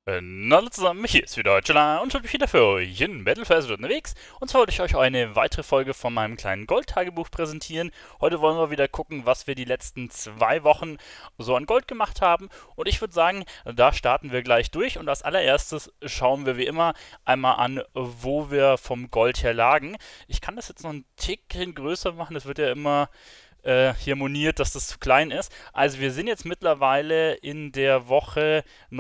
Hallo zusammen, hier ist wieder Deutschland und schon wieder für euch in Battlefield unterwegs. Und zwar wollte ich euch eine weitere Folge von meinem kleinen Gold-Tagebuch präsentieren. Heute wollen wir wieder gucken, was wir die letzten 2 Wochen so an Gold gemacht haben. Und ich würde sagen, da starten wir gleich durch. Und als allererstes schauen wir wie immer einmal an, wo wir vom Gold her lagen. Ich kann das jetzt noch ein Tickchen größer machen, das wird ja immer hier moniert, dass das zu klein ist. Also wir sind jetzt mittlerweile in der Woche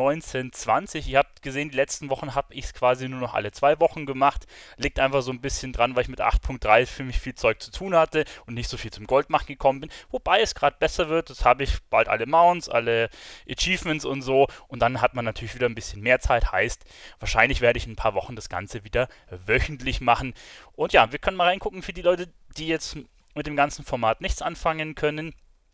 1920. Ihr habt gesehen, die letzten Wochen habe ich es quasi nur noch alle 2 Wochen gemacht. Liegt einfach so ein bisschen dran, weil ich mit 8.3 für mich viel Zeug zu tun hatte und nicht so viel zum Goldmachen gekommen bin. Wobei es gerade besser wird. Jetzt habe ich bald alle Mounts, alle Achievements und so. Und dann hat man natürlich wieder ein bisschen mehr Zeit. Heißt, wahrscheinlich werde ich in ein paar Wochen das Ganze wieder wöchentlich machen. Und ja, wir können mal reingucken für die Leute, die jetzt mit dem ganzen Format nichts anfangen können.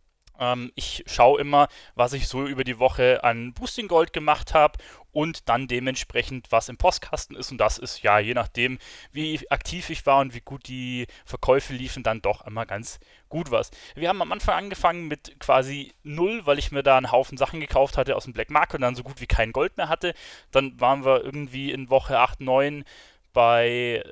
Ich schaue immer, was ich so über die Woche an Boosting Gold gemacht habe und dann dementsprechend, was im Postkasten ist. Und das ist ja, je nachdem, wie aktiv ich war und wie gut die Verkäufe liefen, dann doch immer ganz gut was. Wir haben am Anfang angefangen mit quasi null, weil ich mir da einen Haufen Sachen gekauft hatte aus dem Black Market und dann so gut wie kein Gold mehr hatte. Dann waren wir irgendwie in Woche 8, 9 bei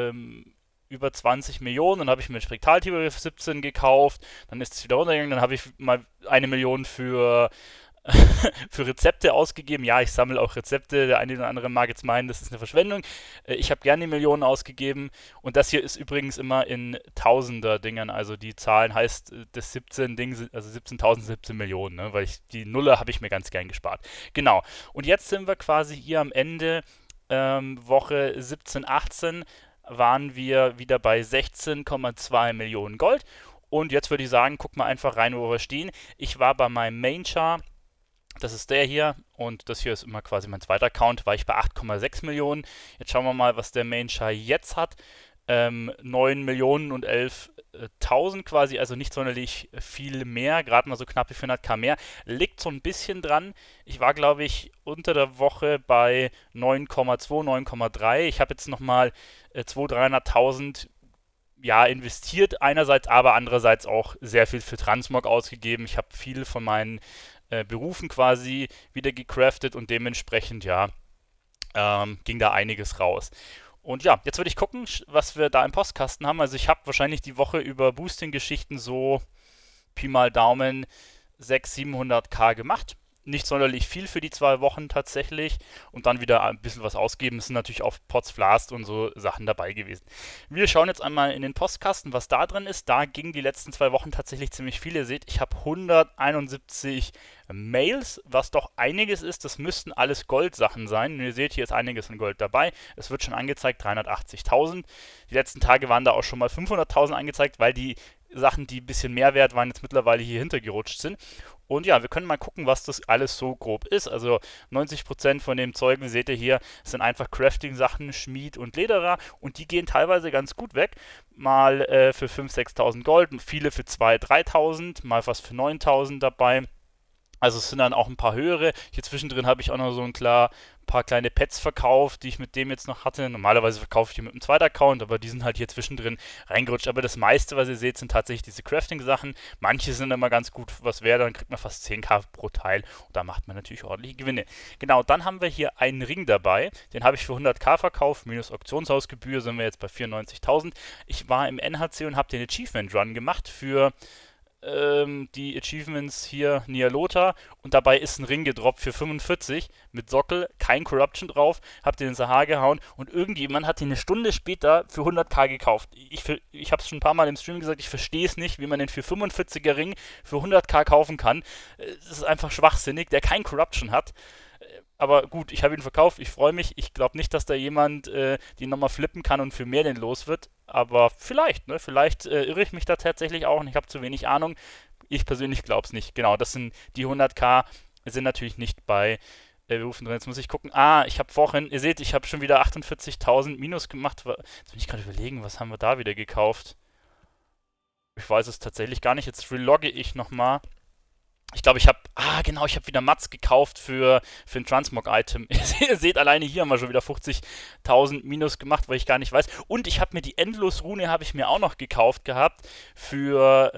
über 20 Millionen. Dann habe ich mir Spektraltiber 17 gekauft. Dann ist es wieder runtergegangen. Dann habe ich mal 1 Million für, für Rezepte ausgegeben. Ja, ich sammle auch Rezepte. Der eine oder andere mag jetzt meinen, das ist eine Verschwendung. Ich habe gerne Millionen ausgegeben. Und das hier ist übrigens immer in Tausender-Dingern. Also die Zahlen heißt, das 17 Ding, also 17.000, 17 Millionen. Ne? Weil die Nuller habe ich mir ganz gern gespart. Genau. Und jetzt sind wir quasi hier am Ende. Woche 17, 18 waren wir wieder bei 16,2 Millionen Gold. Und jetzt würde ich sagen, guck mal einfach rein, wo wir stehen. Ich war bei meinem Main Char, das ist der hier, und das hier ist immer quasi mein zweiter Account, war ich bei 8,6 Millionen. Jetzt schauen wir mal, was der Main Char jetzt hat. 9 Millionen und 11.000 quasi, also nicht sonderlich viel mehr, gerade mal so knapp wie 400k mehr. Liegt so ein bisschen dran. Ich war, glaube ich, unter der Woche bei 9,2, 9,3. Ich habe jetzt nochmal 200.000, 300.000 ja, investiert einerseits, aber andererseits auch sehr viel für Transmog ausgegeben. Ich habe viel von meinen Berufen quasi wieder gecraftet und dementsprechend, ja, ging da einiges raus. Und ja, jetzt würde ich gucken, was wir da im Postkasten haben. Also ich habe wahrscheinlich die Woche über Boosting-Geschichten so Pi mal Daumen 600, 700k gemacht. Nicht sonderlich viel für die 2 Wochen tatsächlich. Und dann wieder ein bisschen was ausgeben. Es sind natürlich auch Pots Blast und so Sachen dabei gewesen. Wir schauen jetzt einmal in den Postkasten, was da drin ist. Da gingen die letzten 2 Wochen tatsächlich ziemlich viel. Ihr seht, ich habe 171 Mails, was doch einiges ist. Das müssten alles Goldsachen sein. Und ihr seht, hier ist einiges an Gold dabei. Es wird schon angezeigt, 380.000. Die letzten Tage waren da auch schon mal 500.000 angezeigt, weil die Sachen, die ein bisschen mehr wert waren, jetzt mittlerweile hier hintergerutscht sind. Und ja, wir können mal gucken, was das alles so grob ist. Also 90% von dem Zeug, seht ihr hier, sind einfach Crafting-Sachen, Schmied und Lederer. Und die gehen teilweise ganz gut weg. Mal für 5.000, 6.000 Gold, viele für 2.000, 3.000, mal was für 9.000 dabei. Also es sind dann auch ein paar höhere. Hier zwischendrin habe ich auch noch so ein paar kleine Pets verkauft, die ich mit dem jetzt noch hatte. Normalerweise verkaufe ich die mit einem zweiten Account, aber die sind halt hier zwischendrin reingerutscht. Aber das meiste, was ihr seht, sind tatsächlich diese Crafting-Sachen. Manche sind immer ganz gut was wert, dann kriegt man fast 10k pro Teil und da macht man natürlich ordentliche Gewinne. Genau, dann haben wir hier einen Ring dabei. Den habe ich für 100k verkauft, minus Auktionshausgebühr sind wir jetzt bei 94.000. Ich war im NHC und habe den Achievement Run gemacht für die Achievements hier Nialota und dabei ist ein Ring gedroppt für 45 mit Sockel, kein Corruption drauf, hab den in Sahar gehauen und irgendjemand hat den eine Stunde später für 100k gekauft. Ich habe es schon ein paar Mal im Stream gesagt, ich verstehe es nicht, wie man den für 45er Ring für 100k kaufen kann. Es ist einfach schwachsinnig, der kein Corruption hat. Aber gut, ich habe ihn verkauft, ich freue mich. Ich glaube nicht, dass da jemand die nochmal flippen kann und für mehr den los wird. Aber vielleicht, ne? Vielleicht irre ich mich da tatsächlich auch und ich habe zu wenig Ahnung. Ich persönlich glaube es nicht. Genau, das sind die 100k, sind natürlich nicht bei Berufen drin. Jetzt muss ich gucken. Ah, ich habe vorhin, ihr seht, ich habe schon wieder 48.000 Minus gemacht. Jetzt bin ich gerade überlegen, was haben wir da wieder gekauft? Ich weiß es tatsächlich gar nicht. Jetzt relogge ich nochmal. Ich glaube, genau, ich habe wieder Mats gekauft für ein Transmog-Item. Ihr seht, alleine hier haben wir schon wieder 50.000 Minus gemacht, weil ich gar nicht weiß. Und ich habe mir die Endlos-Rune habe ich mir auch noch gekauft gehabt für,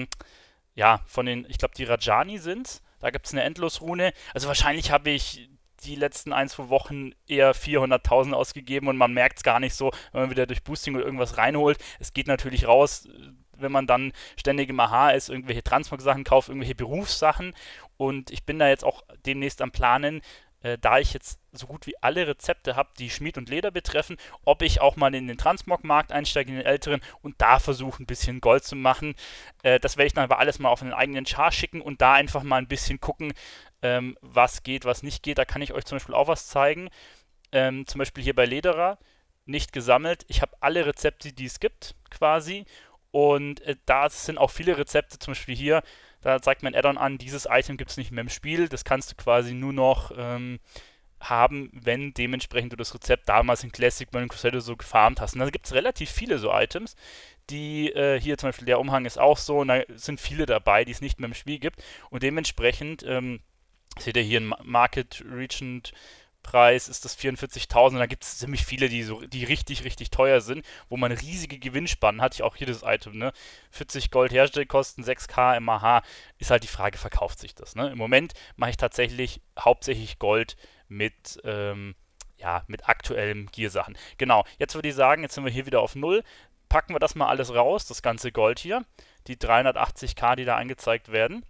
ja, von den, ich glaube, die Rajani sind's. Da gibt es eine Endlos-Rune. Also wahrscheinlich habe ich die letzten 1, 2 Wochen eher 400.000 ausgegeben und man merkt es gar nicht so, wenn man wieder durch Boosting oder irgendwas reinholt. Es geht natürlich raus, wenn man dann ständig im AHA ist, irgendwelche Transmog-Sachen kauft, irgendwelche Berufssachen. Und ich bin da jetzt auch demnächst am Planen, da ich jetzt so gut wie alle Rezepte habe, die Schmied und Leder betreffen, ob ich auch mal in den Transmog-Markt einsteige, in den älteren, und da versuche ein bisschen Gold zu machen. Das werde ich dann aber alles mal auf einen eigenen Char schicken und da einfach mal ein bisschen gucken, was geht, was nicht geht. Da kann ich euch zum Beispiel auch was zeigen. Zum Beispiel hier bei Lederer, nicht gesammelt. Ich habe alle Rezepte, die es gibt, quasi. Und da sind auch viele Rezepte, zum Beispiel hier, da zeigt mein Add-on an, dieses Item gibt es nicht mehr im Spiel. Das kannst du quasi nur noch haben, wenn dementsprechend du das Rezept damals in Classic Burning Crusade so gefarmt hast. Und da gibt es relativ viele so Items, die hier zum Beispiel der Umhang ist auch so, und da sind viele dabei, die es nicht mehr im Spiel gibt. Und dementsprechend seht ihr hier einen Market Regent Preis ist das 44.000. Da gibt es ziemlich viele, die richtig, richtig teuer sind, wo man riesige Gewinnspannen hat. Ich auch hier das Item, ne? 40 Gold Herstellkosten, 6K MAH. Ist halt die Frage, verkauft sich das, ne? Im Moment mache ich tatsächlich hauptsächlich Gold mit, ja, mit aktuellen Gear-Sachen. Genau, jetzt würde ich sagen, jetzt sind wir hier wieder auf Null. Packen wir das mal alles raus, das ganze Gold hier. Die 380k, die da angezeigt werden.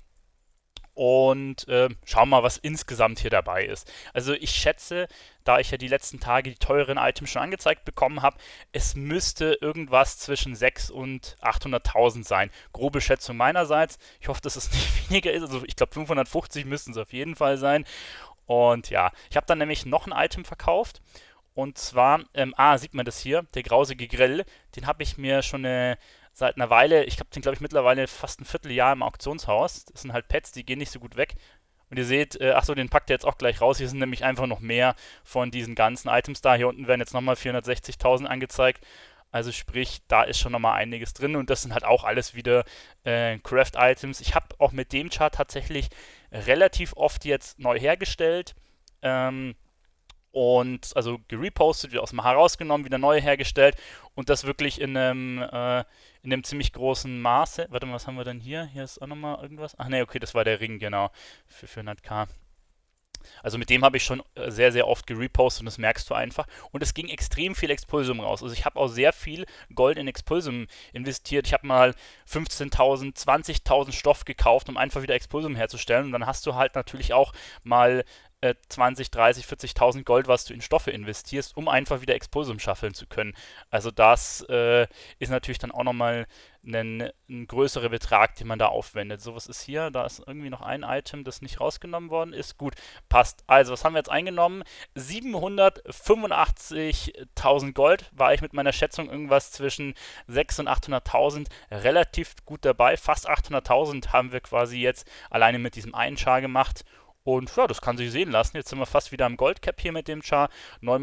Und schauen mal, was insgesamt hier dabei ist. Also ich schätze, da ich ja die letzten Tage die teuren Items schon angezeigt bekommen habe, es müsste irgendwas zwischen 600.000 und 800.000 sein. Grobe Schätzung meinerseits. Ich hoffe, dass es nicht weniger ist. Also ich glaube 550 müssten es auf jeden Fall sein. Und ja, ich habe dann nämlich noch ein Item verkauft. Und zwar, sieht man das hier, der grausige Grill. Den habe ich mir schon seit einer Weile, ich habe den glaube ich mittlerweile fast ein Vierteljahr im Auktionshaus. Das sind halt Pets, die gehen nicht so gut weg. Und ihr seht, achso, den packt ihr jetzt auch gleich raus. Hier sind nämlich einfach noch mehr von diesen ganzen Items da. Hier unten werden jetzt nochmal 460.000 angezeigt. Also sprich, da ist schon nochmal einiges drin. Und das sind halt auch alles wieder Craft-Items. Ich habe auch mit dem Chart tatsächlich relativ oft jetzt neu hergestellt. Und also gerepostet, wieder aus dem herausgenommen, wieder neu hergestellt und das wirklich in einem ziemlich großen Maße. Warte mal, was haben wir denn hier? Hier ist auch nochmal irgendwas. Ach ne, okay, das war der Ring, genau, für 400k. Also mit dem habe ich schon sehr, sehr oft gerepostet und das merkst du einfach. Und es ging extrem viel Expulsum raus. Also ich habe auch sehr viel Gold in Expulsum investiert. Ich habe mal 15.000, 20.000 Stoff gekauft, um einfach wieder Expulsum herzustellen. Und dann hast du halt natürlich auch mal 20, 30, 40.000 Gold, was du in Stoffe investierst, um einfach wieder Expulsum schaffeln zu können. Also das ist natürlich dann auch nochmal ein größerer Betrag, den man da aufwendet. So, was ist hier? Da ist irgendwie noch ein Item, das nicht rausgenommen worden ist. Gut, passt. Also, was haben wir jetzt eingenommen? 785.000 Gold war ich mit meiner Schätzung irgendwas zwischen 600.000 und 800.000 relativ gut dabei. Fast 800.000 haben wir quasi jetzt alleine mit diesem einen Char gemacht. Und ja, das kann sich sehen lassen. Jetzt sind wir fast wieder am Goldcap hier mit dem Char.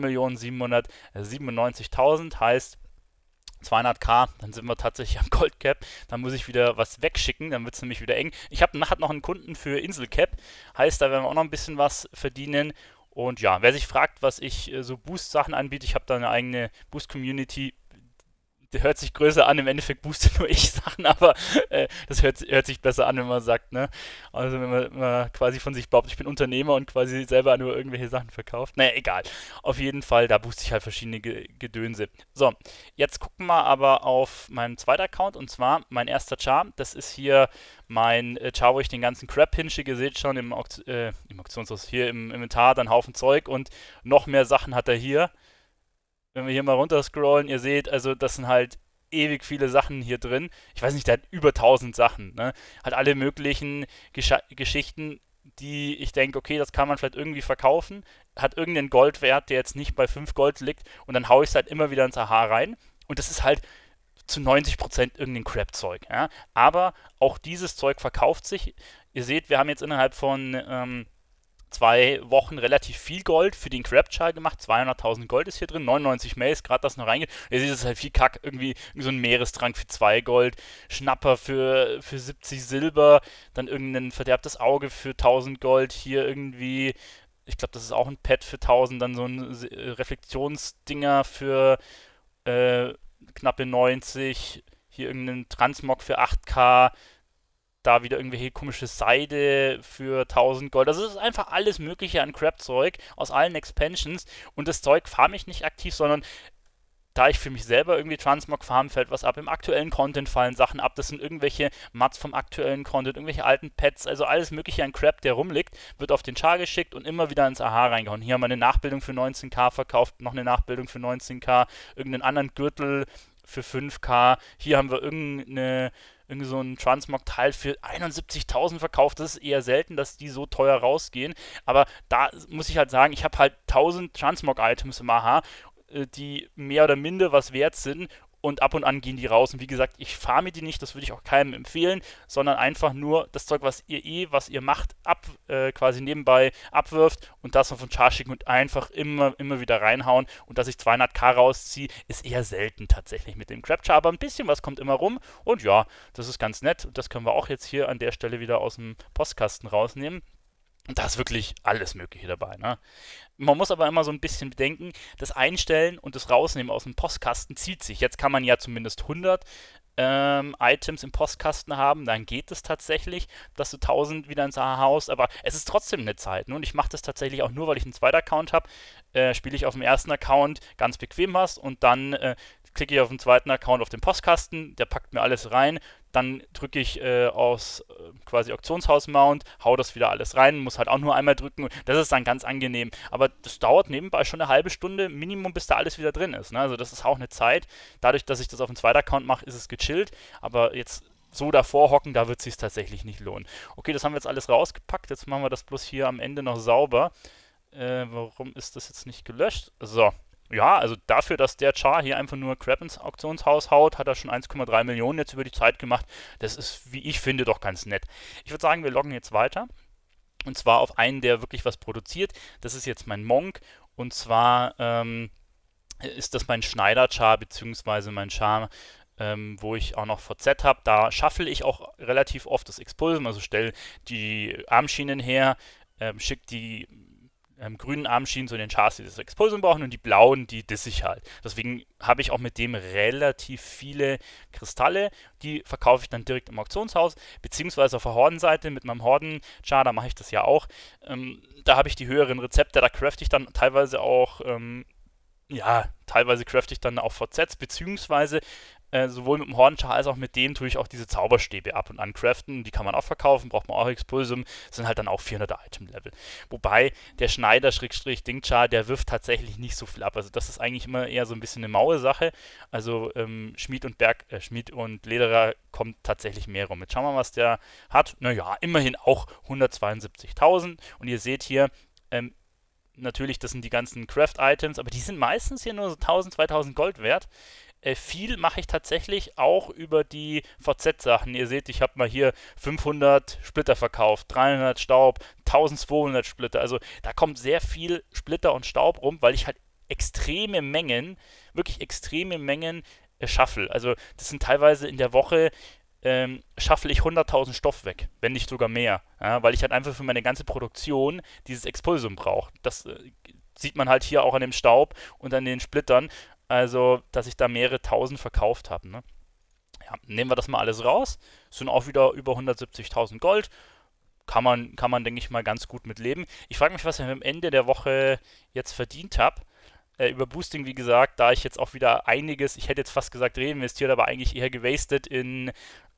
9.797.000 heißt 200k, dann sind wir tatsächlich am Goldcap. Dann muss ich wieder was wegschicken, dann wird es nämlich wieder eng. Ich habe nachher noch einen Kunden für Inselcap, heißt, da werden wir auch noch ein bisschen was verdienen. Und ja, wer sich fragt, was ich so Boost-Sachen anbiete, ich habe da eine eigene Boost-Community. Der hört sich größer an, im Endeffekt booste nur ich Sachen, aber das hört sich besser an, wenn man sagt, ne? Also wenn man quasi von sich behauptet, ich bin Unternehmer und quasi selber nur irgendwelche Sachen verkauft. Naja, egal. Auf jeden Fall, da booste ich halt verschiedene Gedönse. So, jetzt gucken wir aber auf meinen zweiten Account und zwar mein erster Char. Das ist hier mein Char, wo ich den ganzen Crap hinschicke. Ihr seht schon im Auktionshaus, hier im Inventar, dann Haufen Zeug und noch mehr Sachen hat er hier. Wenn wir hier mal runter scrollen, ihr seht, also das sind halt ewig viele Sachen hier drin. Ich weiß nicht, der hat über 1000 Sachen, ne? Hat alle möglichen Geschichten, die ich denke, okay, das kann man vielleicht irgendwie verkaufen. Hat irgendeinen Goldwert, der jetzt nicht bei 5 Gold liegt und dann haue ich es halt immer wieder ins AHA rein. Und das ist halt zu 90% irgendein Crap-Zeug, ja? Aber auch dieses Zeug verkauft sich. Ihr seht, wir haben jetzt innerhalb von 2 Wochen relativ viel Gold für den Crab-Char gemacht. 200.000 Gold ist hier drin, 99 Mails, gerade das noch reingeht. Ihr seht, es ist halt viel Kack, irgendwie so ein Meerestrank für 2 Gold, Schnapper für 70 Silber, dann irgendein verderbtes Auge für 1000 Gold, hier irgendwie, ich glaube, das ist auch ein Pet für 1000, dann so ein Reflektionsdinger für knappe 90, hier irgendein Transmog für 8k, da wieder irgendwelche komische Seide für 1000 Gold. Also es ist einfach alles mögliche an Crap-Zeug aus allen Expansions und das Zeug farm ich nicht aktiv, sondern da ich für mich selber irgendwie Transmog farm, fällt was ab. Im aktuellen Content fallen Sachen ab. Das sind irgendwelche Mats vom aktuellen Content, irgendwelche alten Pets, also alles mögliche an Crap, der rumliegt, wird auf den Char geschickt und immer wieder ins AHA reingehauen. Hier haben wir eine Nachbildung für 19k verkauft, noch eine Nachbildung für 19k, irgendeinen anderen Gürtel für 5k. Hier haben wir irgend so ein Transmog-Teil für 71.000 verkauft. Das ist eher selten, dass die so teuer rausgehen. Aber da muss ich halt sagen, ich habe halt 1000 Transmog-Items im AHA, die mehr oder minder was wert sind und ab und an gehen die raus. Und wie gesagt, ich farme die nicht, das würde ich auch keinem empfehlen, sondern einfach nur das Zeug, was ihr macht, quasi nebenbei abwirft und das auf den Char schicken und einfach immer wieder reinhauen. Und dass ich 200k rausziehe, ist eher selten tatsächlich mit dem Crab-Char, aber ein bisschen was kommt immer rum und ja, das ist ganz nett. Und das können wir auch jetzt hier an der Stelle wieder aus dem Postkasten rausnehmen. Und da ist wirklich alles Mögliche dabei. Ne? Man muss aber immer so ein bisschen bedenken, das Einstellen und das Rausnehmen aus dem Postkasten zieht sich. Jetzt kann man ja zumindest 100 Items im Postkasten haben, dann geht es tatsächlich, dass du 1000 wieder ins AHA haust, aber es ist trotzdem eine Zeit. Ne? Und ich mache das tatsächlich auch nur, weil ich einen zweiten Account habe. Spiele ich auf dem ersten Account ganz bequem was und dann klicke ich auf den zweiten Account auf den Postkasten, der packt mir alles rein, dann drücke ich aus quasi Auktionshaus-Mount, hau das wieder alles rein, muss halt auch nur einmal drücken, das ist dann ganz angenehm. Aber das dauert nebenbei schon eine halbe Stunde Minimum, bis da alles wieder drin ist. Ne? Also das ist auch eine Zeit. Dadurch, dass ich das auf dem zweiten Account mache, ist es gechillt, aber jetzt so davor hocken, da wird es sich tatsächlich nicht lohnen. Okay, das haben wir jetzt alles rausgepackt, jetzt machen wir das bloß hier am Ende noch sauber. Warum ist das jetzt nicht gelöscht? So. Ja, also dafür, dass der Char hier einfach nur Crap ins Auktionshaus haut, hat er schon 1,3 Millionen jetzt über die Zeit gemacht. Das ist, wie ich finde, doch ganz nett. Ich würde sagen, wir loggen jetzt weiter. Und zwar auf einen, der wirklich was produziert. Das ist jetzt mein Monk. Und zwar ist das mein Schneider-Char, beziehungsweise mein Char, wo ich auch noch VZ habe. Da shuffle ich auch relativ oft das Expulsum, also stelle die Armschienen her, schicke die grünen Armschienen zu den Chars, die das Expulsum brauchen und die blauen, die disse ich halt. Deswegen habe ich auch mit dem relativ viele Kristalle, die verkaufe ich dann direkt im Auktionshaus, beziehungsweise auf der Hordenseite mit meinem Horden-Char, da mache ich das ja auch. Da habe ich die höheren Rezepte, da crafte ich dann teilweise auch, teilweise crafte ich dann auch VZs, beziehungsweise sowohl mit dem Hornchar als auch mit dem tue ich auch diese Zauberstäbe ab und an craften. Die kann man auch verkaufen, braucht man auch Expulsum. Das sind halt dann auch 400er Item-Level. Wobei der Schneider-Dingchar, der wirft tatsächlich nicht so viel ab. Also das ist eigentlich immer eher so ein bisschen eine maue Sache. Also Schmied und Lederer kommt tatsächlich mehr rum. Jetzt schauen wir mal, was der hat. Naja, immerhin auch 172.000. Und ihr seht hier, natürlich, das sind die ganzen Craft-Items, aber die sind meistens hier nur so 1000, 2000 Gold wert. Viel mache ich tatsächlich auch über die VZ-Sachen. Ihr seht, ich habe mal hier 500 Splitter verkauft, 300 Staub, 1200 Splitter. Also da kommt sehr viel Splitter und Staub rum, weil ich halt extreme Mengen, wirklich extreme Mengen shuffle. Also das sind teilweise in der Woche shuffle ich 100.000 Stoff weg, wenn nicht sogar mehr. Ja, weil ich halt einfach für meine ganze Produktion dieses Expulsum brauche. Das sieht man halt hier auch an dem Staub und an den Splittern. Also, dass ich da mehrere tausend verkauft habe. Ne? Ja, nehmen wir das mal alles raus. Das sind auch wieder über 170.000 Gold. Kann man, denke ich mal, ganz gut mit leben. Ich frage mich, was ich am Ende der Woche jetzt verdient habe. Über Boosting, wie gesagt, da ich jetzt auch wieder einiges, ich hätte jetzt fast gesagt reinvestiert, aber eigentlich eher gewastet in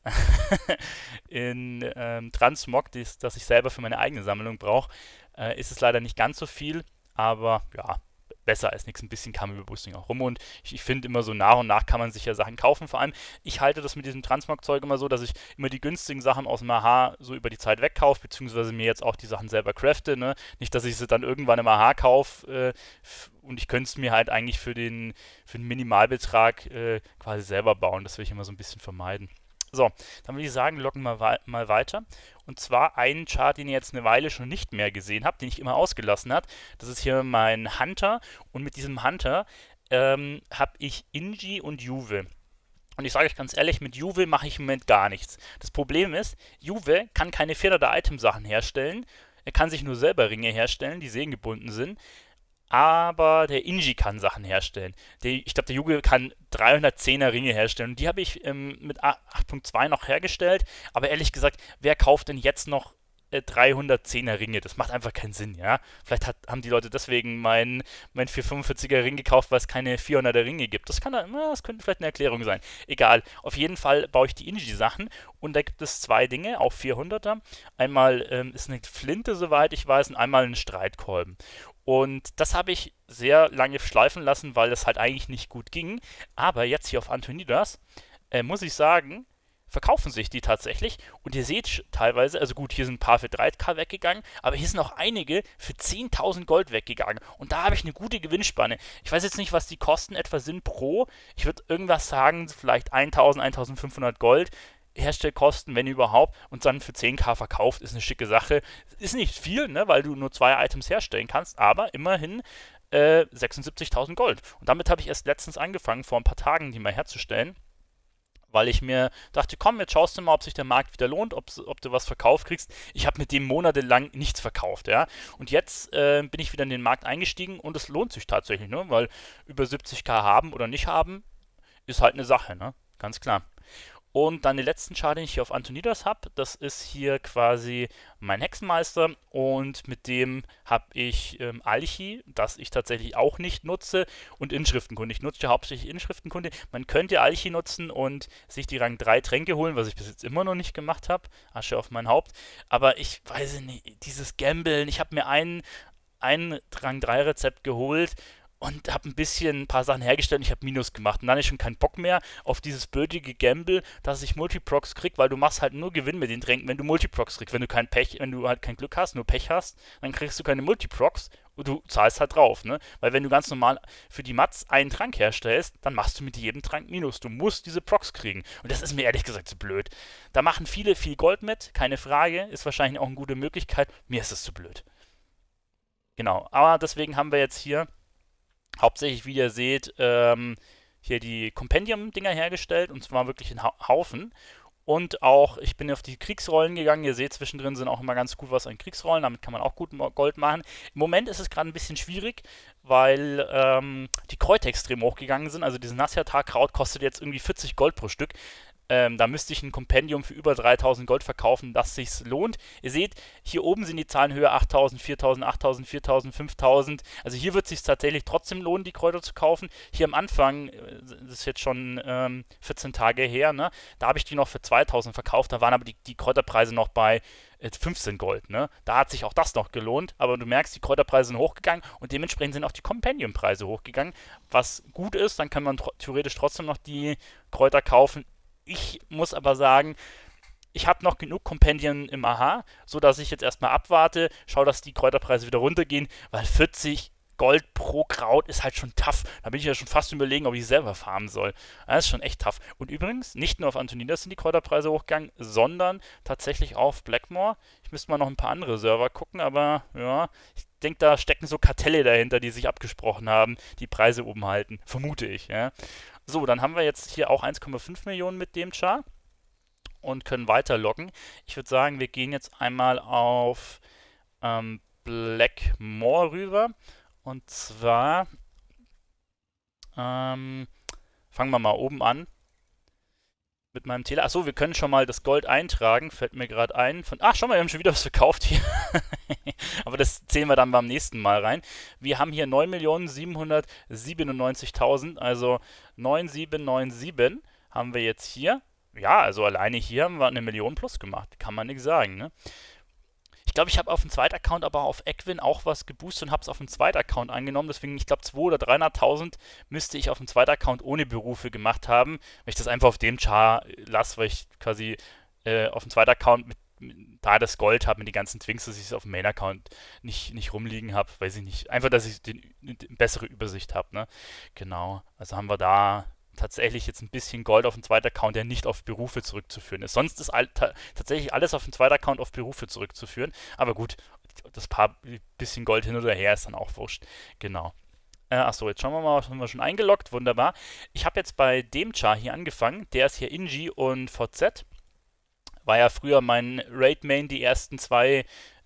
Transmog, das ich selber für meine eigene Sammlung brauche, ist es leider nicht ganz so viel, aber ja, besser als nichts. Ein bisschen kam über Boosting auch rum und ich finde immer so nach und nach kann man sich ja Sachen kaufen. Vor allem, ich halte das mit diesem Transmog-Zeug immer so, dass ich immer die günstigen Sachen aus dem AHA so über die Zeit wegkaufe, beziehungsweise mir jetzt auch die Sachen selber crafte. Ne? Nicht, dass ich sie dann irgendwann im AHA kaufe und ich könnte es mir halt eigentlich für den Minimalbetrag quasi selber bauen. Das will ich immer so ein bisschen vermeiden. So, dann würde ich sagen, loggen wir mal weiter. Und zwar einen Chart, den ihr jetzt eine Weile schon nicht mehr gesehen habt, den ich immer ausgelassen habe. Das ist hier mein Hunter. Und mit diesem Hunter habe ich Inji und Juve. Und ich sage euch ganz ehrlich, mit Juve mache ich im Moment gar nichts. Das Problem ist, Juve kann keine 400er Item-Sachen herstellen. Er kann sich nur selber Ringe herstellen, die segengebunden sind. aber der Inji kann Sachen herstellen. Ich glaube, der Yugi kann 310er Ringe herstellen. Und die habe ich mit 8.2 noch hergestellt. Aber ehrlich gesagt, wer kauft denn jetzt noch 310er Ringe? Das macht einfach keinen Sinn, ja. Vielleicht haben die Leute deswegen mein 445er Ring gekauft, weil es keine 400er Ringe gibt. Das könnte vielleicht eine Erklärung sein. Egal. Auf jeden Fall baue ich die Inji-Sachen. Und da gibt es zwei Dinge, auch 400er. Einmal ist eine Flinte, soweit ich weiß, und einmal ein Streitkolben. Und das habe ich sehr lange schleifen lassen, weil es halt eigentlich nicht gut ging. Aber jetzt hier auf Antonidas, muss ich sagen, verkaufen sich die tatsächlich. Und ihr seht teilweise, also gut, hier sind ein paar für 3K weggegangen, aber hier sind auch einige für 10.000 Gold weggegangen. Und da habe ich eine gute Gewinnspanne. Ich weiß jetzt nicht, was die Kosten etwa sind pro. Ich würde irgendwas sagen, vielleicht 1.000, 1.500 Gold. Herstellkosten, wenn überhaupt, und dann für 10k verkauft, ist eine schicke Sache. Ist nicht viel, ne, weil du nur 2 Items herstellen kannst, aber immerhin 76.000 Gold. Und damit habe ich erst letztens angefangen, vor ein paar Tagen die mal herzustellen, weil ich mir dachte, komm, jetzt schaust du mal, ob sich der Markt wieder lohnt, ob du was verkauft kriegst. Ich habe mit dem monatelang nichts verkauft, ja. Und jetzt bin ich wieder in den Markt eingestiegen und es lohnt sich tatsächlich, ne, weil über 70k haben oder nicht haben, ist halt eine Sache, ne, ganz klar. Und dann den letzten Char, den ich hier auf Antonidas habe, das ist hier quasi mein Hexenmeister und mit dem habe ich Alchi, das ich tatsächlich auch nicht nutze, und Inschriftenkunde. Ich nutze ja hauptsächlich Inschriftenkunde. Man könnte Alchi nutzen und sich die Rang 3 Tränke holen, was ich bis jetzt immer noch nicht gemacht habe. Asche auf mein Haupt. Aber ich weiß nicht, dieses Gambeln, ich habe mir ein Rang 3 Rezept geholt und habe ein paar Sachen hergestellt und ich habe Minus gemacht. Und dann hatte ich schon keinen Bock mehr auf dieses blödige Gamble, dass ich Multiprocs krieg, weil du machst halt nur Gewinn mit den Tränken, wenn du Multiprocs kriegst. Wenn du halt kein Glück hast, nur Pech hast, dann kriegst du keine Multiprocs und du zahlst halt drauf, ne? Weil wenn du ganz normal für die Mats einen Trank herstellst, dann machst du mit jedem Trank Minus. Du musst diese Procs kriegen. Und das ist mir ehrlich gesagt zu blöd. Da machen viele viel Gold mit, keine Frage. Ist wahrscheinlich auch eine gute Möglichkeit. Mir ist es zu blöd. Genau. Aber deswegen haben wir jetzt hier hauptsächlich, wie ihr seht, hier die Compendium-Dinger hergestellt, und zwar wirklich in Haufen. Und auch, ich bin auf die Kriegsrollen gegangen. Ihr seht, zwischendrin sind auch immer ganz gut was an Kriegsrollen. Damit kann man auch gut Gold machen. Im Moment ist es gerade ein bisschen schwierig, weil die Kräuter extrem hochgegangen sind. Also dieses Nasyatar-Kraut kostet jetzt irgendwie 40 Gold pro Stück. Da müsste ich ein Kompendium für über 3.000 Gold verkaufen, dass sich's lohnt. Ihr seht, hier oben sind die Zahlen höher: 8.000, 4.000, 8.000, 4.000, 5.000. Also hier wird es sich tatsächlich trotzdem lohnen, die Kräuter zu kaufen. Hier am Anfang, das ist jetzt schon 14 Tage her, ne? Da habe ich die noch für 2.000 verkauft. Da waren aber die Kräuterpreise noch bei 15 Gold, ne? Da hat sich auch das noch gelohnt, aber du merkst, die Kräuterpreise sind hochgegangen und dementsprechend sind auch die Compendium-Preise hochgegangen, was gut ist. Dann kann man theoretisch trotzdem noch die Kräuter kaufen. Ich muss aber sagen, ich habe noch genug Kompendien im AHA, so dass ich jetzt erstmal abwarte, schaue, dass die Kräuterpreise wieder runtergehen, weil 40 Gold pro Kraut ist halt schon tough. Da bin ich ja schon fast überlegen, ob ich selber farmen soll. Das ist schon echt tough. Und übrigens, nicht nur auf Antonidas sind die Kräuterpreise hochgegangen, sondern tatsächlich auf Blackmore. Ich müsste mal noch ein paar andere Server gucken, aber ja, ich denke, da stecken so Kartelle dahinter, die sich abgesprochen haben, die Preise oben halten. Vermute ich, ja. So, dann haben wir jetzt hier auch 1,5 Millionen mit dem Char und können weiter loggen. Ich würde sagen, wir gehen jetzt einmal auf Blackmore rüber. Und zwar fangen wir mal oben an mit meinem Tele. Achso, wir können schon mal das Gold eintragen, fällt mir gerade ein. Schau mal, wir haben schon wieder was verkauft hier. Aber das zählen wir dann beim nächsten Mal rein. Wir haben hier 9.797.000, also 9797 haben wir jetzt hier. Ja, also alleine hier haben wir eine Million plus gemacht, kann man nichts sagen, ne? Ich glaube, ich habe auf dem zweiten Account aber auf Ecwin auch was geboostet und habe es auf dem zweiten Account angenommen. Deswegen, ich glaube, 200.000 oder 300.000 müsste ich auf dem zweiten Account ohne Berufe gemacht haben, wenn ich das einfach auf dem Char lasse, weil ich quasi auf dem zweiten Account da das Gold habe mit den ganzen Twinks, dass ich es auf dem Main-Account nicht rumliegen habe, weiß ich nicht. Einfach, dass ich eine bessere Übersicht habe, ne? Genau. Also haben wir da tatsächlich jetzt ein bisschen Gold auf dem zweiten Account, der nicht auf Berufe zurückzuführen ist. Sonst ist tatsächlich alles auf dem zweiten Account auf Berufe zurückzuführen. Aber gut, das bisschen Gold hin oder her ist dann auch wurscht. Genau. Achso, jetzt schauen wir mal, was haben wir schon eingeloggt. Wunderbar. Ich habe jetzt bei dem Char hier angefangen. Der ist hier Inji und VZ. War ja früher mein Raid-Main die ersten zwei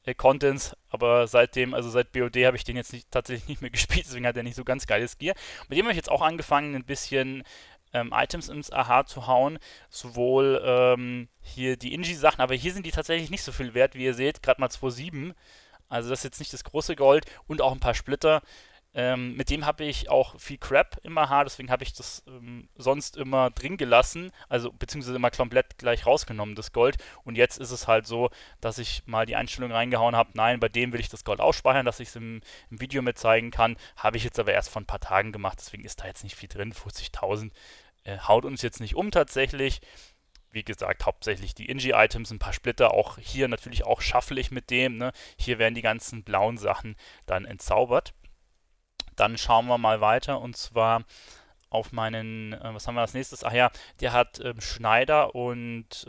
Contents, aber seitdem, also seit BOD habe ich den jetzt tatsächlich nicht mehr gespielt, deswegen hat er nicht so ganz geiles Gear. Mit dem habe ich jetzt auch angefangen, ein bisschen Items ins AH zu hauen, sowohl hier die Inji-Sachen, aber hier sind die tatsächlich nicht so viel wert, wie ihr seht, gerade mal 2,7. Also das ist jetzt nicht das große Gold und auch ein paar Splitter. Mit dem habe ich auch viel Crap im AH, deswegen habe ich das sonst immer drin gelassen, also beziehungsweise immer komplett gleich rausgenommen, das Gold. Und jetzt ist es halt so, dass ich mal die Einstellung reingehauen habe, nein, bei dem will ich das Gold ausspeichern, dass ich es im Video mit zeigen kann. Habe ich jetzt aber erst vor ein paar Tagen gemacht, deswegen ist da jetzt nicht viel drin. 50.000 haut uns jetzt nicht um tatsächlich. Wie gesagt, hauptsächlich die Inji-Items, ein paar Splitter, auch hier natürlich auch shuffle ich mit dem. Ne? Hier werden die ganzen blauen Sachen dann entzaubert. Dann schauen wir mal weiter und zwar auf meinen, was haben wir als nächstes? Ach ja, der hat Schneider und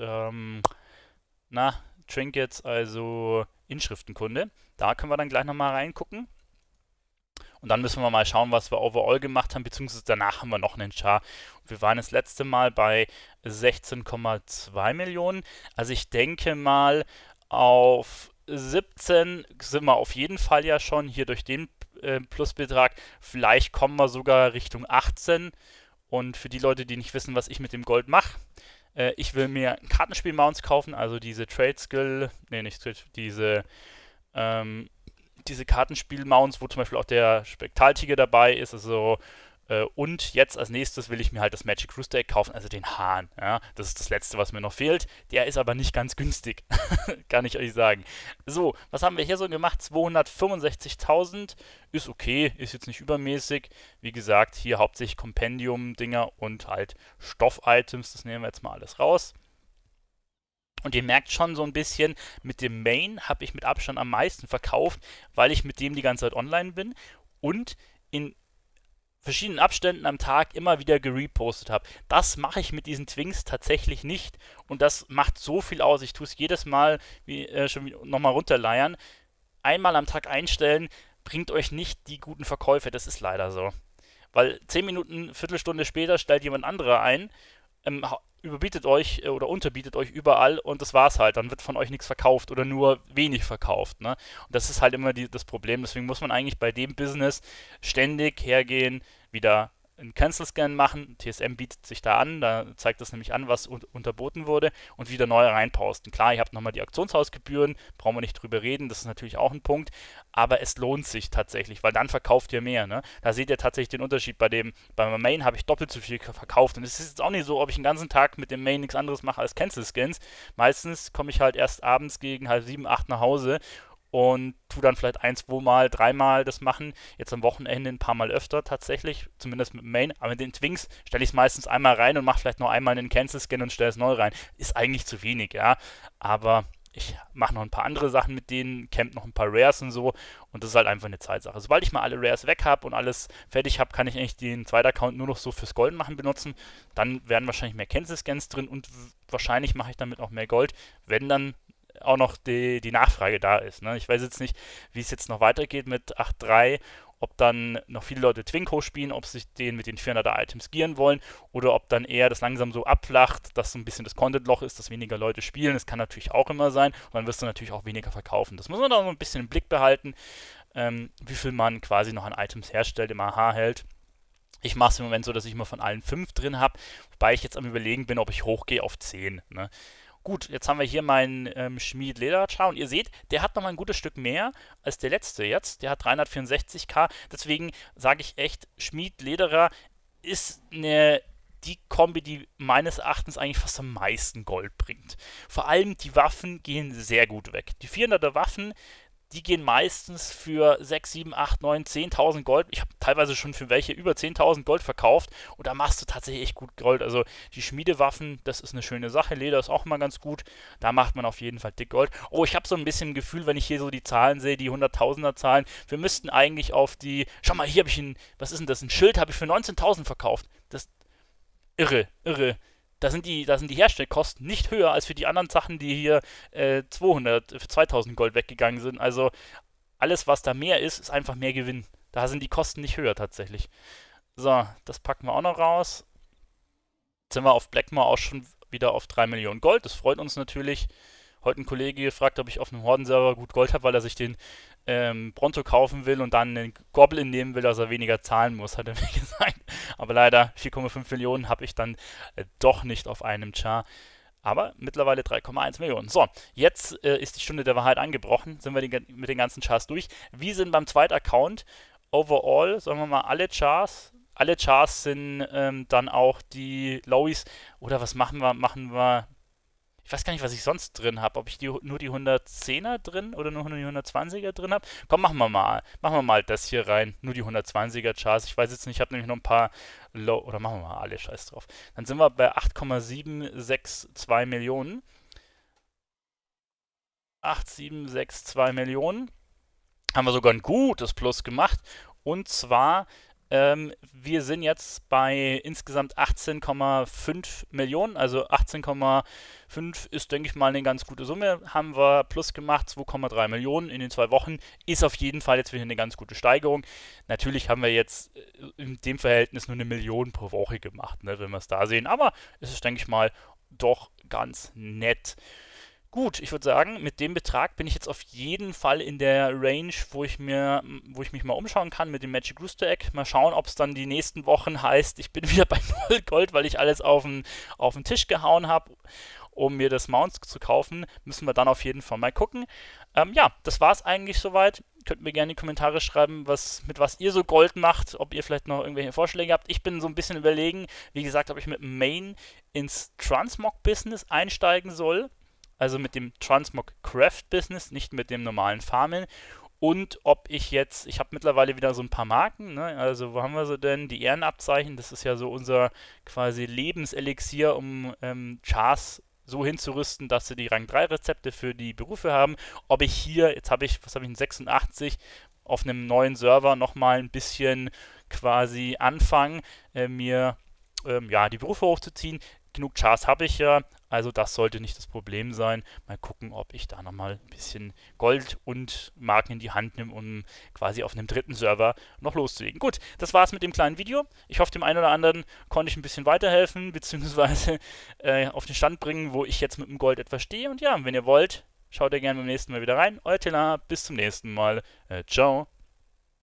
Trinkets, also Inschriftenkunde. Da können wir dann gleich nochmal reingucken. Und dann müssen wir mal schauen, was wir overall gemacht haben, beziehungsweise danach haben wir noch einen Char. Wir waren das letzte Mal bei 16,2 Millionen. Also ich denke mal, auf 17 sind wir auf jeden Fall ja schon hier durch den Plusbetrag. Vielleicht kommen wir sogar Richtung 18. Und für die Leute, die nicht wissen, was ich mit dem Gold mache, ich will mir Kartenspiel-Mounts kaufen, also diese Trade Skill, nee, nicht Trade, diese Kartenspiel-Mounts, wo zum Beispiel auch der Spektraltiger dabei ist, also und jetzt als nächstes will ich mir halt das Magic Rooster Egg kaufen, also den Hahn. Ja? Das ist das Letzte, was mir noch fehlt. Der ist aber nicht ganz günstig, kann ich euch sagen. So, was haben wir hier so gemacht? 265.000 ist okay, ist jetzt nicht übermäßig. Wie gesagt, hier hauptsächlich Kompendium-Dinger und halt Stoff-Items. Das nehmen wir jetzt mal alles raus. Und ihr merkt schon so ein bisschen, mit dem Main habe ich mit Abstand am meisten verkauft, weil ich mit dem die ganze Zeit online bin und in verschiedenen Abständen am Tag immer wieder gerepostet habe. Das mache ich mit diesen Twinks tatsächlich nicht und das macht so viel aus. Ich tue es jedes Mal schon nochmal runterleiern. Einmal am Tag einstellen bringt euch nicht die guten Verkäufe, das ist leider so. Weil 10 Minuten, Viertelstunde später stellt jemand anderer ein, überbietet euch oder unterbietet euch überall und das war's halt. Dann wird von euch nichts verkauft oder nur wenig verkauft. Ne? Und das ist halt immer das Problem. Deswegen muss man eigentlich bei dem Business ständig hergehen, wieder einen Cancel-Scan machen. TSM bietet sich da an, da zeigt das nämlich an, was unterboten wurde und wieder neu reinposten. Klar, ihr habt nochmal die Auktionshausgebühren, brauchen wir nicht drüber reden, das ist natürlich auch ein Punkt, aber es lohnt sich tatsächlich, weil dann verkauft ihr mehr. Ne? Da seht ihr tatsächlich den Unterschied. Beim Main habe ich doppelt so viel verkauft und es ist jetzt auch nicht so, ob ich den ganzen Tag mit dem Main nichts anderes mache als Cancel-Scans. Meistens komme ich halt erst abends gegen halb 7, 8 nach Hause und tu dann vielleicht ein, zweimal, dreimal das machen. Jetzt am Wochenende ein paar Mal öfter tatsächlich, zumindest mit dem Main. Aber mit den Twinks stelle ich es meistens einmal rein und mache vielleicht noch einmal einen Cancel-Scan und stelle es neu rein. Ist eigentlich zu wenig, ja. Aber ich mache noch ein paar andere Sachen mit denen, camp noch ein paar Rares und so. Und das ist halt einfach eine Zeitsache. Sobald ich mal alle Rares weg habe und alles fertig habe, kann ich eigentlich den zweiten Account nur noch so fürs Gold machen benutzen. Dann werden wahrscheinlich mehr Cancel-Scans drin und wahrscheinlich mache ich damit auch mehr Gold, wenn dann auch noch die Nachfrage da ist. Ne? Ich weiß jetzt nicht, wie es jetzt noch weitergeht mit 8.3, ob dann noch viele Leute Twinko spielen, ob sie den mit den 400er Items gieren wollen oder ob dann eher das langsam so abflacht, dass so ein bisschen das Content-Loch ist, dass weniger Leute spielen. Das kann natürlich auch immer sein und dann wirst du natürlich auch weniger verkaufen. Das muss man da so ein bisschen im Blick behalten, wie viel man quasi noch an Items herstellt, im AH hält. Ich mache es im Moment so, dass ich immer von allen 5 drin habe, wobei ich jetzt am Überlegen bin, ob ich hochgehe auf 10. Ne? Gut, jetzt haben wir hier meinen Schmied Lederer und ihr seht, der hat nochmal ein gutes Stück mehr als der letzte jetzt. Der hat 364k. Deswegen sage ich echt, Schmied Lederer ist die Kombi, die meines Erachtens eigentlich fast am meisten Gold bringt. Vor allem die Waffen gehen sehr gut weg. Die 400er Waffen, die gehen meistens für 6, 7, 8, 9, 10.000 Gold. Ich habe teilweise schon für welche über 10.000 Gold verkauft und da machst du tatsächlich echt gut Gold. Also die Schmiedewaffen, das ist eine schöne Sache. Leder ist auch immer ganz gut. Da macht man auf jeden Fall dick Gold. Oh, ich habe so ein bisschen ein Gefühl, wenn ich hier so die Zahlen sehe, die 100.000er Zahlen. Wir müssten eigentlich auf die... Schau mal, hier habe ich was ist denn das? Ein Schild habe ich für 19.000 verkauft. Das... Irre, irre. Da sind die Herstellkosten nicht höher als für die anderen Sachen, die hier für 2000 Gold weggegangen sind. Also alles, was da mehr ist, ist einfach mehr Gewinn. Da sind die Kosten nicht höher tatsächlich. So, das packen wir auch noch raus. Jetzt sind wir auf Blackmore auch schon wieder auf 3 Millionen Gold. Das freut uns natürlich. heute ein Kollege gefragt, ob ich auf einem Horden-Server gut Gold habe, weil er sich den Pronto kaufen will und dann einen Goblin nehmen will, dass er weniger zahlen muss, hat er mir gesagt. Aber leider 4,5 Millionen habe ich dann doch nicht auf einem Char. Aber mittlerweile 3,1 Millionen. So, jetzt ist die Stunde der Wahrheit angebrochen. Sind wir mit den ganzen Chars durch. Wir sind beim zweiten Account. Overall, sagen wir mal, alle Chars. Alle Chars sind dann auch die Lowies. Oder was machen wir? Ich weiß gar nicht, was ich sonst drin habe. Ob ich nur die 110er drin oder nur die 120er drin habe. Komm, machen wir mal. Machen wir mal das hier rein. Nur die 120er Chars. Ich weiß jetzt nicht, ich habe nämlich noch ein paar Low. Oder machen wir mal alle, scheiß drauf. Dann sind wir bei 8,762 Millionen. 8,762 Millionen. Haben wir sogar ein gutes Plus gemacht. Und zwar wir sind jetzt bei insgesamt 18,5 Millionen, also 18,5 ist, denke ich mal, eine ganz gute Summe. Haben wir plus gemacht, 2,3 Millionen in den 2 Wochen. Ist auf jeden Fall jetzt wieder eine ganz gute Steigerung. Natürlich haben wir jetzt in dem Verhältnis nur 1 Million pro Woche gemacht, ne, wenn wir es da sehen. Aber es ist, denke ich mal, doch ganz nett. Gut, ich würde sagen, mit dem Betrag bin ich jetzt auf jeden Fall in der Range, wo ich mich mal umschauen kann mit dem Magic Rooster Egg. Mal schauen, ob es dann die nächsten Wochen heißt, ich bin wieder bei 0 Gold, weil ich alles auf den Tisch gehauen habe, um mir das Mount zu kaufen. Müssen wir dann auf jeden Fall mal gucken. Ja, das war es eigentlich soweit. Könnt mir gerne in die Kommentare schreiben, mit was ihr so Gold macht, ob ihr vielleicht noch irgendwelche Vorschläge habt. Ich bin so ein bisschen überlegen, wie gesagt, ob ich mit dem Main ins Transmog-Business einsteigen soll. Also mit dem Transmog Craft Business, nicht mit dem normalen Farmen. Und ob ich habe mittlerweile wieder so ein paar Marken, ne? Also wo haben wir sie denn? Die Ehrenabzeichen, das ist ja so unser quasi Lebenselixier, um Chars so hinzurüsten, dass sie die Rang 3 Rezepte für die Berufe haben. Ob ich hier, was habe ich, in 86, auf einem neuen Server nochmal ein bisschen quasi anfangen, mir die Berufe hochzuziehen. Genug Chars habe ich ja, also das sollte nicht das Problem sein. Mal gucken, ob ich da nochmal ein bisschen Gold und Marken in die Hand nehme, um quasi auf einem dritten Server noch loszulegen. Gut, das war's mit dem kleinen Video. Ich hoffe, dem einen oder anderen konnte ich ein bisschen weiterhelfen, beziehungsweise auf den Stand bringen, wo ich jetzt mit dem Gold etwas stehe. Und ja, wenn ihr wollt, schaut ihr gerne beim nächsten Mal wieder rein. Euer Tela, bis zum nächsten Mal. Ciao.